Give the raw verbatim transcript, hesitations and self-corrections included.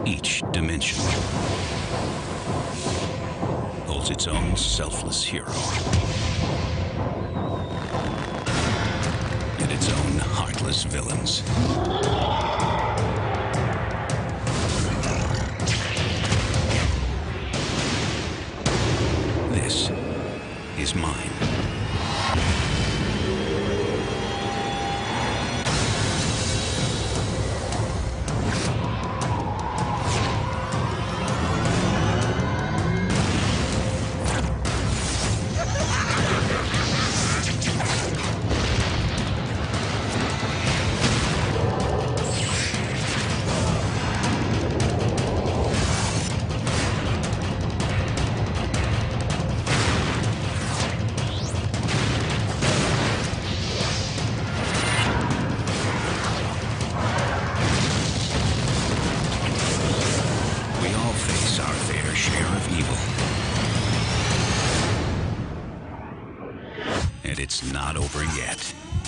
Each dimension holds its own selfless hero and its own heartless villains. This is mine. Our fair share of evil. And it's not over yet.